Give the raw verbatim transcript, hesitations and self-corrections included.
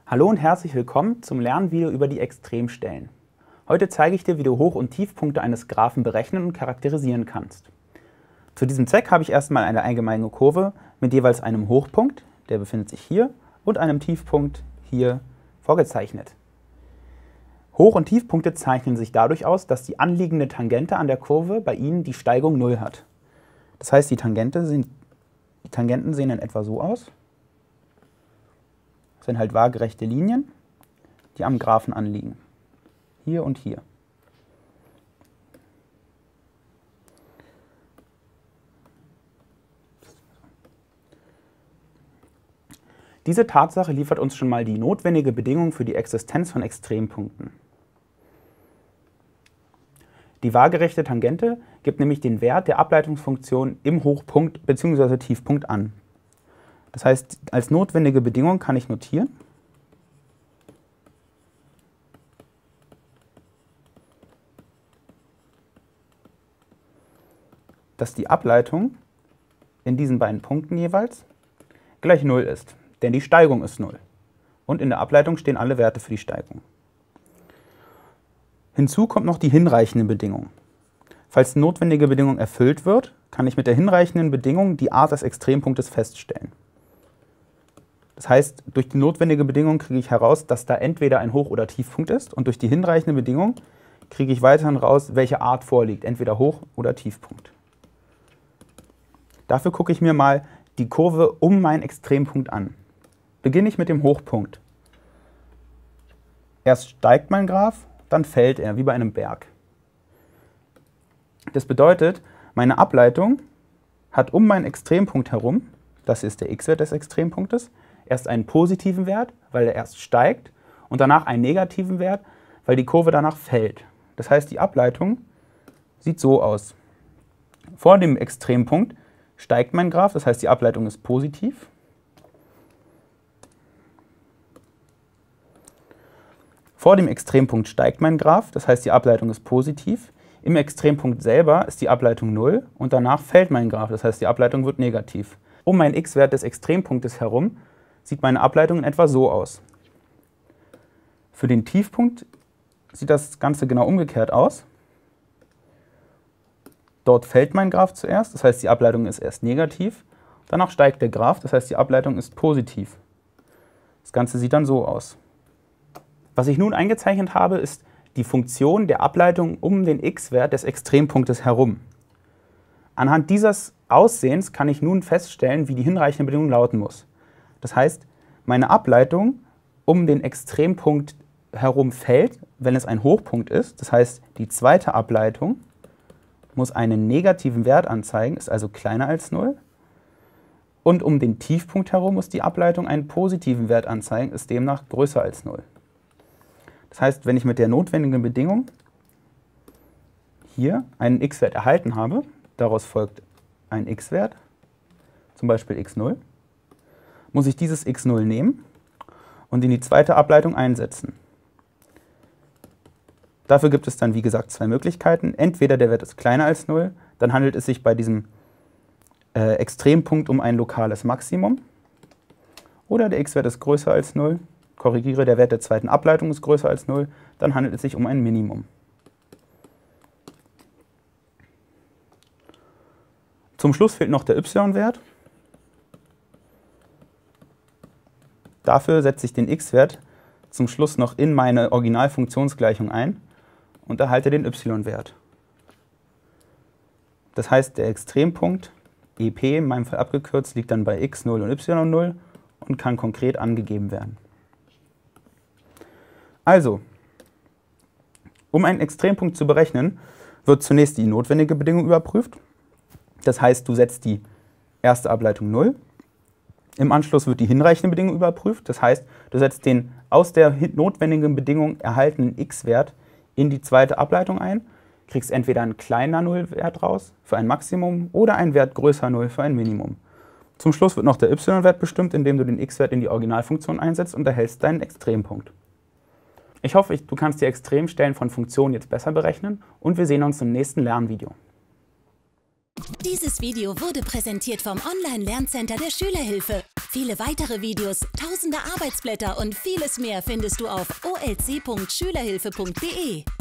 Hallo und herzlich willkommen zum Lernvideo über die Extremstellen. Heute zeige ich dir, wie du Hoch- und Tiefpunkte eines Graphen berechnen und charakterisieren kannst. Zu diesem Zweck habe ich erstmal eine allgemeine Kurve mit jeweils einem Hochpunkt, der befindet sich hier, und einem Tiefpunkt hier vorgezeichnet. Hoch- und Tiefpunkte zeichnen sich dadurch aus, dass die anliegende Tangente an der Kurve bei ihnen die Steigung null hat. Das heißt, die, Tangente sind, die Tangenten sehen in etwa so aus. Das sind halt waagerechte Linien, die am Graphen anliegen. Hier und hier. Diese Tatsache liefert uns schon mal die notwendige Bedingung für die Existenz von Extrempunkten. Die waagerechte Tangente gibt nämlich den Wert der Ableitungsfunktion im Hochpunkt bzw. Tiefpunkt an. Das heißt, als notwendige Bedingung kann ich notieren, dass die Ableitung in diesen beiden Punkten jeweils gleich null ist, denn die Steigung ist null. Und in der Ableitung stehen alle Werte für die Steigung. Hinzu kommt noch die hinreichende Bedingung. Falls die notwendige Bedingung erfüllt wird, kann ich mit der hinreichenden Bedingung die Art des Extrempunktes feststellen. Das heißt, durch die notwendige Bedingung kriege ich heraus, dass da entweder ein Hoch- oder Tiefpunkt ist, und durch die hinreichende Bedingung kriege ich weiterhin raus, welche Art vorliegt, entweder Hoch- oder Tiefpunkt. Dafür gucke ich mir mal die Kurve um meinen Extrempunkt an. Beginne ich mit dem Hochpunkt. Erst steigt mein Graph, dann fällt er, wie bei einem Berg. Das bedeutet, meine Ableitung hat um meinen Extrempunkt herum, das ist der x-Wert des Extrempunktes, erst einen positiven Wert, weil er erst steigt, und danach einen negativen Wert, weil die Kurve danach fällt. Das heißt, die Ableitung sieht so aus. Vor dem Extrempunkt steigt mein Graph, das heißt, die Ableitung ist positiv. Vor dem Extrempunkt steigt mein Graph, das heißt, die Ableitung ist positiv. Im Extrempunkt selber ist die Ableitung null und danach fällt mein Graph, das heißt, die Ableitung wird negativ. Um meinen x-Wert des Extrempunktes herum sieht meine Ableitung in etwa so aus. Für den Tiefpunkt sieht das Ganze genau umgekehrt aus. Dort fällt mein Graph zuerst, das heißt, die Ableitung ist erst negativ. Danach steigt der Graph, das heißt, die Ableitung ist positiv. Das Ganze sieht dann so aus. Was ich nun eingezeichnet habe, ist die Funktion der Ableitung um den x-Wert des Extrempunktes herum. Anhand dieses Aussehens kann ich nun feststellen, wie die hinreichende Bedingung lauten muss. Das heißt, meine Ableitung um den Extrempunkt herum fällt, wenn es ein Hochpunkt ist. Das heißt, die zweite Ableitung muss einen negativen Wert anzeigen, ist also kleiner als null. Und um den Tiefpunkt herum muss die Ableitung einen positiven Wert anzeigen, ist demnach größer als null. Das heißt, wenn ich mit der notwendigen Bedingung hier einen x-Wert erhalten habe, daraus folgt ein x-Wert, zum Beispiel x null, muss ich dieses x null nehmen und in die zweite Ableitung einsetzen. Dafür gibt es dann, wie gesagt, zwei Möglichkeiten. Entweder der Wert ist kleiner als null, dann handelt es sich bei diesem äh, Extrempunkt um ein lokales Maximum. Oder der x-Wert ist größer als null, korrigiere, der Wert der zweiten Ableitung ist größer als null, dann handelt es sich um ein Minimum. Zum Schluss fehlt noch der y-Wert. Dafür setze ich den x-Wert zum Schluss noch in meine Originalfunktionsgleichung ein und erhalte den y-Wert. Das heißt, der Extrempunkt E P, in meinem Fall abgekürzt, liegt dann bei x null und y null und kann konkret angegeben werden. Also, um einen Extrempunkt zu berechnen, wird zunächst die notwendige Bedingung überprüft. Das heißt, du setzt die erste Ableitung null. Im Anschluss wird die hinreichende Bedingung überprüft. Das heißt, du setzt den aus der notwendigen Bedingung erhaltenen x-Wert in die zweite Ableitung ein, kriegst entweder einen kleiner Nullwert raus für ein Maximum oder einen Wert größer null für ein Minimum. Zum Schluss wird noch der y-Wert bestimmt, indem du den x-Wert in die Originalfunktion einsetzt und erhältst deinen Extrempunkt. Ich hoffe, du kannst die Extremstellen von Funktionen jetzt besser berechnen und wir sehen uns im nächsten Lernvideo. Dieses Video wurde präsentiert vom Online-Lerncenter der Schülerhilfe. Viele weitere Videos, tausende Arbeitsblätter und vieles mehr findest du auf o l c punkt schülerhilfe punkt de.